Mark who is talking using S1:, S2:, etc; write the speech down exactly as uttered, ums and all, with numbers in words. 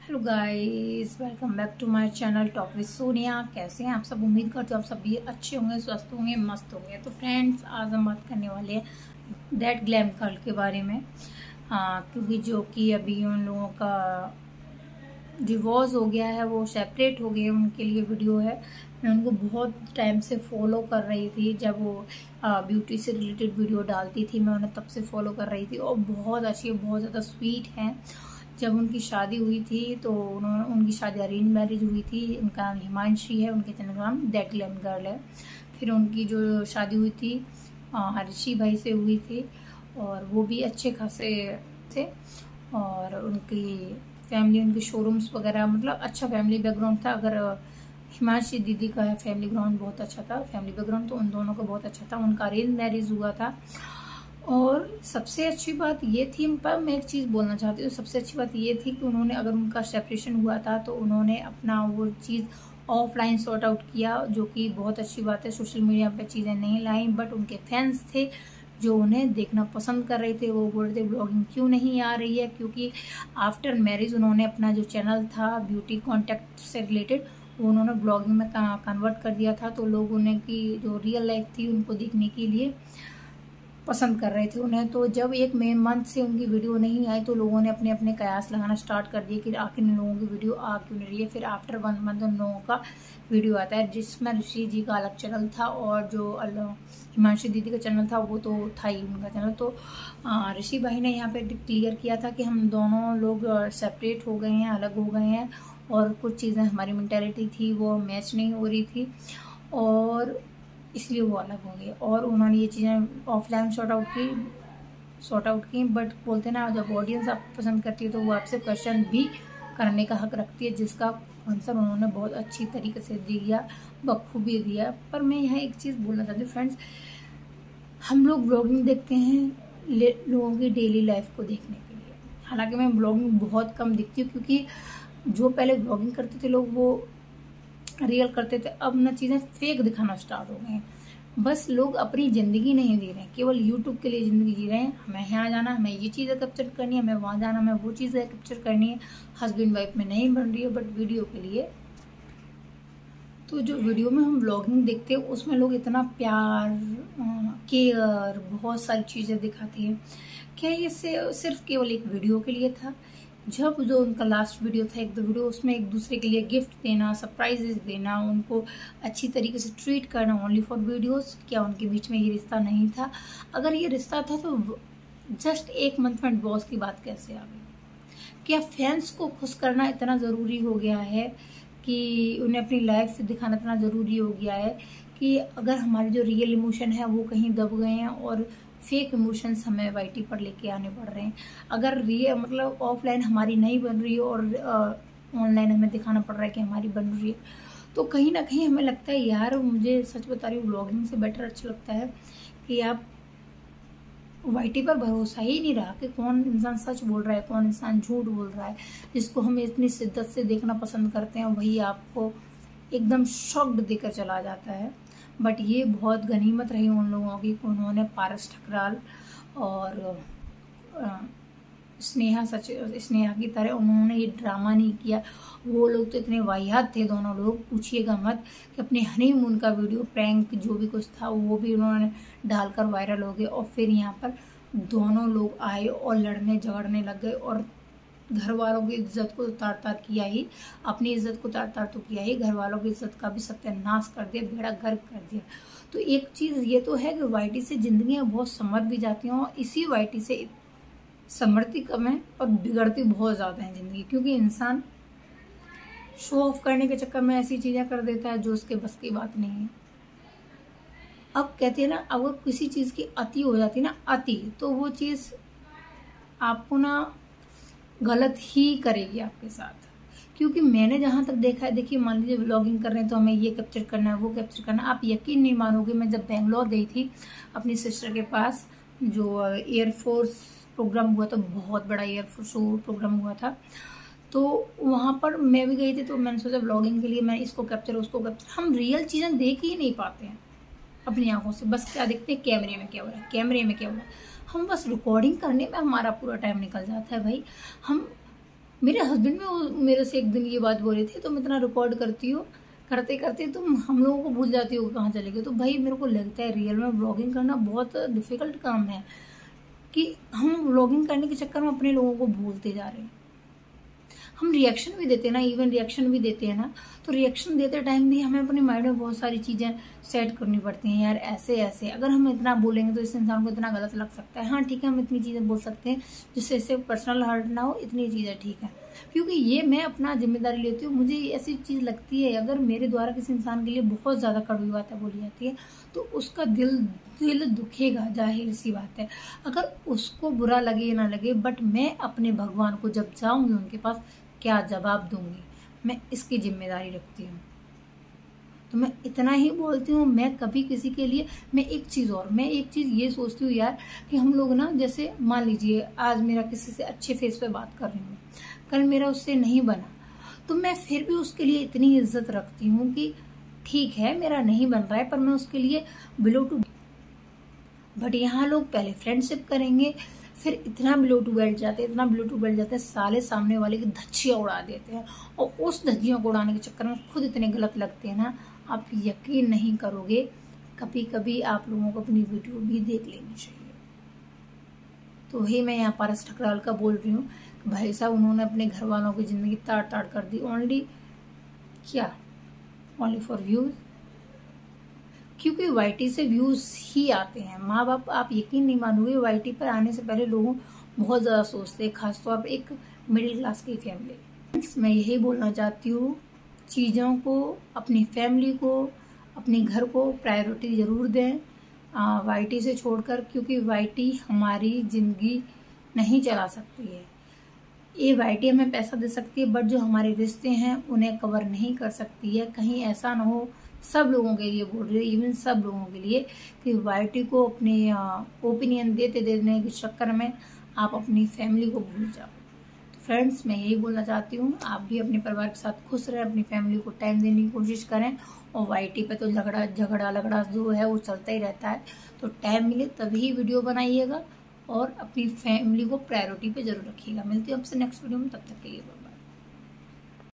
S1: Hello guys, welcome back to my channel talk with Sonia. कैसे हैं आप सब? उम्मीद करते हो आप सब भी अच्छे होंगे, स्वस्थ होंगे, मस्त होंगे। तो फ्रेंड्स, आज हम बात करने वाले हैं दैट ग्लैम गर्ल के बारे में। हाँ, क्योंकि जो कि अभी उन लोगों का डिवोर्स हो गया है, वो सेपरेट हो गए, उनके लिए वीडियो है। मैं उनको बहुत टाइम से फॉलो कर रही थी। जब वो ब्यूटी से रिलेटेड वीडियो डालती थी, मैं उन्हें तब से फॉलो कर रही थी और बहुत अच्छी, बहुत ज़्यादा स्वीट हैं। जब उनकी शादी हुई थी तो उन्होंने उनकी शादी अरेंज मैरिज हुई थी। उनका नाम हिमांशी है, उनके चैनल का नाम दैट ग्लैम गर्ल है। फिर उनकी जो शादी हुई थी ऋषि भाई से हुई थी और वो भी अच्छे खासे थे। और उनकी फैमिली, उनके शोरूम्स वगैरह, मतलब अच्छा फैमिली बैकग्राउंड था। अगर हिमांशी दीदी का फैमिली ग्राउंड बहुत अच्छा था, फैमिली बैकग्राउंड तो उन दोनों का बहुत अच्छा था। उनका अरेंज मैरिज हुआ था। और सबसे अच्छी बात ये थी, पर मैं एक चीज़ बोलना चाहती हूँ, सबसे अच्छी बात ये थी कि उन्होंने, अगर उनका सेपरेशन हुआ था तो उन्होंने अपना वो चीज़ ऑफलाइन सॉर्ट आउट किया, जो कि बहुत अच्छी बात है। सोशल मीडिया पे चीज़ें नहीं लाई, बट उनके फैंस थे जो उन्हें देखना पसंद कर रहे थे। वो बोल रहे थे ब्लॉगिंग क्यों नहीं आ रही है, क्योंकि आफ्टर मैरिज उन्होंने अपना जो चैनल था ब्यूटी कॉन्टेक्ट से रिलेटेड, वो उन्होंने ब्लॉगिंग में कन्वर्ट कर दिया था। तो लोग उन्हें की जो रियल लाइफ थी उनको देखने के लिए पसंद कर रहे थे उन्हें। तो जब एक मे मंथ से उनकी वीडियो नहीं आई तो लोगों ने अपने अपने कयास लगाना स्टार्ट कर दिए कि आखिर इन लोगों की वीडियो आ क्यों नहीं रही है। फिर आफ्टर वन मंथ उन लोगों का वीडियो आता है, जिसमें ऋषि जी का अलग चैनल था और जो हिमांशी दीदी का चैनल था वो तो था ही उनका चैनल। तो ऋषि भाई ने यहाँ पे क्लियर किया था कि हम दोनों लोग सेपरेट हो गए हैं, अलग हो गए हैं, और कुछ चीज़ें हमारी मेंटालिटी थी वो मैच नहीं हो रही थी और इसलिए वो अलग हो गए। और उन्होंने ये चीज़ें ऑफलाइन सॉर्ट आउट की सॉर्ट आउट की बट बोलते ना, जब ऑडियंस आपको पसंद करती है तो वो आपसे क्वेश्चन भी करने का हक रखती है, जिसका आंसर उन्होंने बहुत अच्छी तरीके से दिया, बखूबी दिया। पर मैं यहाँ एक चीज़ बोलना चाहती हूँ फ्रेंड्स, हम लोग ब्लॉगिंग देखते हैं लोगों की डेली लाइफ को देखने के लिए। हालांकि मैं ब्लॉगिंग बहुत कम देखती हूँ, क्योंकि जो पहले ब्लॉगिंग करते थे लोग वो रियल करते थे, अब ना चीज़ें फेक दिखाना स्टार्ट हो गए हैं। बस लोग अपनी ज़िंदगी नहीं जी रहे हैं, केवल यूट्यूब के लिए ज़िंदगी जी रहे हैं। हमें यहाँ जाना, हमें ये चीज़ें कैप्चर करनी है, हमें वहाँ जाना, हमें वो चीज़ें कैप्चर करनी है। हस्बैंड वाइफ में नहीं बन रही है बट वीडियो के लिए। तो जो वीडियो में हम व्लॉगिंग देखते हैं उसमें लोग इतना प्यार, केयर, बहुत सारी चीज़ें दिखाते हैं। क्या ये सिर्फ केवल एक वीडियो के लिए था? जब जो उनका लास्ट वीडियो था, एक दो वीडियो, उसमें एक दूसरे के लिए गिफ्ट देना, सरप्राइजेस देना, उनको अच्छी तरीके से ट्रीट करना ओनली फॉर वीडियोस, क्या उनके बीच में ये रिश्ता नहीं था? अगर ये रिश्ता था तो जस्ट एक मंथ में डिवोर्स की बात कैसे आ गई? क्या फैंस को खुश करना इतना ज़रूरी हो गया है कि उन्हें अपनी लाइफ से दिखाना इतना ज़रूरी हो गया है कि अगर हमारे जो रियल इमोशन है वो कहीं दब गए हैं और फेक इमोशंस हमें वाईटी पर लेके आने पड़ रहे हैं? अगर रियल, मतलब ऑफलाइन हमारी नहीं बन रही है और ऑनलाइन हमें दिखाना पड़ रहा है कि हमारी बन रही है, तो कहीं ना कहीं हमें लगता है, यार मुझे सच बता रही हूँ, व्लॉगिंग से बेटर अच्छा लगता है कि आप वाईटी पर भरोसा ही नहीं रहा कि कौन इंसान सच बोल रहा है, कौन इंसान झूठ बोल रहा है। जिसको हम इतनी शिद्दत से देखना पसंद करते हैं वही आपको एकदम शॉक्ड देकर चला जाता है। बट ये बहुत गनीमत रही उन लोगों की कि उन्होंने पारस ठकराल और स्नेहा सच स्नेहा की तरह उन्होंने ये ड्रामा नहीं किया। वो लोग तो इतने वाहियात थे दोनों लोग, पूछिएगा मत, कि अपने हनीमून का वीडियो, प्रैंक जो भी कुछ था वो भी उन्होंने डालकर वायरल हो गए। और फिर यहाँ पर दोनों लोग आए और लड़ने झगड़ने लग गए और घर वालों की इज्जत को तार तार किया ही, अपनी इज्जत को तार तार तो किया ही, घर वालों की इज्जत का भी सत्यानाश कर दिया, बेड़ा गर्क कर दिया। तो एक चीज़ ये तो है कि वाईटी से जिंदगियां बहुत संवर भी जाती हैं और इसी वाईटी से संवरती कम है और बिगड़ती बहुत ज़्यादा है जिंदगी, क्योंकि इंसान शो ऑफ करने के चक्कर में ऐसी चीज़ें कर देता है जो उसके बस की बात नहीं है। अब कहते हैं ना, अगर किसी चीज़ की अति हो जाती है ना, अति, तो वो चीज़ आपको ना गलत ही करेगी आपके साथ। क्योंकि मैंने जहाँ तक देखा है, देखिए मान लीजिए व्लॉगिंग कर रहे हैं तो हमें ये कैप्चर करना है, वो कैप्चर करना है। आप यकीन नहीं मानोगे, मैं जब बेंगलोर गई थी अपनी सिस्टर के पास, जो एयरफोर्स प्रोग्राम हुआ था, बहुत बड़ा एयरफोर्स प्रोग्राम हुआ था, तो वहाँ पर मैं भी गई थी। तो मैंने सोचा व्लॉगिंग के लिए मैं इसको कैप्चर, उसको कैप्चर। हम रियल चीज़ें देख ही नहीं पाते हैं अपनी आंखों से, बस क्या देखते हैं, कैमरे में क्या हो रहा है, कैमरे में क्या हो रहा है। हम बस रिकॉर्डिंग करने में हमारा पूरा टाइम निकल जाता है भाई। हम मेरे हस्बैंड भी मेरे से एक दिन ये बात बोल रहे थे, तुम इतना रिकॉर्ड करती हो, करते करते तुम हम लोगों को भूल जाती हो कहाँ चले गए। तो भाई मेरे को लगता है रियल में व्लॉगिंग करना बहुत डिफिकल्ट काम है कि हम व्लॉगिंग करने के चक्कर में अपने लोगों को भूलते जा रहे हैं। हम रिएक्शन भी देते हैं ना, इवन रिएक्शन भी देते हैं ना, तो रिएक्शन देते टाइम भी हमें अपने माइंड में बहुत सारी चीज़ें सेट करनी पड़ती हैं। यार ऐसे ऐसे अगर हम इतना बोलेंगे तो इस इंसान को इतना गलत लग सकता है। हाँ ठीक है, हम इतनी चीज़ें बोल सकते हैं जिससे इससे पर्सनल हर्ट ना हो, इतनी चीज़ें ठीक है, क्योंकि ये मैं अपना जिम्मेदारी लेती हूँ। मुझे ऐसी चीज़ लगती है अगर मेरे द्वारा किसी इंसान के लिए बहुत ज़्यादा कड़वी बातें बोली जाती है तो उसका दिल दिल दुखेगा, जाहिर सी बात है। अगर उसको बुरा लगे या ना लगे, बट मैं अपने भगवान को जब जाऊँगी उनके पास क्या जवाब दूंगी, मैं इसकी जिम्मेदारी रखती हूँ। तो मैं इतना ही बोलती हूँ। मैं कभी किसी के लिए, मैं एक चीज़ और मैं एक चीज़ ये सोचती हूँ यार कि हम लोग ना, जैसे मान लीजिए आज मेरा किसी से अच्छे फेस पे बात कर रही हूँ, कल मेरा उससे नहीं बना, तो मैं फिर भी उसके लिए इतनी इज्जत रखती हूँ कि ठीक है मेरा नहीं बन रहा है पर मैं उसके लिए बिलो टू, बट यहाँ लोग पहले फ्रेंडशिप करेंगे फिर इतना बिलो टू बैठ जाते हैं, इतना बिलो टू बैठ जाते हैं, साले सामने वाले की धज्जियाँ उड़ा देते हैं। और उस धज्जियों को उड़ाने के चक्कर में खुद इतने गलत लगते हैं ना, आप यकीन नहीं करोगे। कभी कभी आप लोगों को अपनी वीडियो भी देख लेनी चाहिए। तो वही मैं यहाँ पारस ठकराल का बोल रही हूँ कि भाई साहब उन्होंने अपने घर वालों की ज़िंदगी ताड़ ताड़ कर दी, ओनली क्या, ओनली फॉर व्यूज़, क्योंकि वाईटी से व्यूज ही आते हैं। माँ बाप, आप यकीन नहीं मानोगे, वाईटी पर आने से पहले लोगों बहुत ज़्यादा सोचते हैं, खासतौर पर एक मिडिल क्लास की फैमिली। मैं यही बोलना चाहती हूँ, चीज़ों को, अपनी फैमिली को, अपने घर को प्रायोरिटी ज़रूर दें वाईटी से छोड़कर, क्योंकि वाईटी हमारी ज़िंदगी नहीं चला सकती है। ये वाईटी हमें पैसा दे सकती है बट जो हमारे रिश्ते हैं उन्हें कवर नहीं कर सकती है। कहीं ऐसा ना हो, सब लोगों के लिए बोल रही है, इवन सब लोगों के लिए, कि वाईटी को अपनी ओपिनियन देते देने के चक्कर में आप अपनी फैमिली को भूल जाओ। तो फ्रेंड्स मैं यही बोलना चाहती हूँ, आप भी अपने परिवार के साथ खुश रहें, अपनी फैमिली को टाइम देने की कोशिश करें। और वाईटी पे तो झगड़ा झगड़ा लगड़ा जो है वो चलता ही रहता है, तो टाइम मिले तभी वीडियो बनाइएगा और अपनी फैमिली को प्रायोरिटी पे जरूर रखिएगा। मिलती हूँ आपसे नेक्स्ट वीडियो में, तब तक के लिए।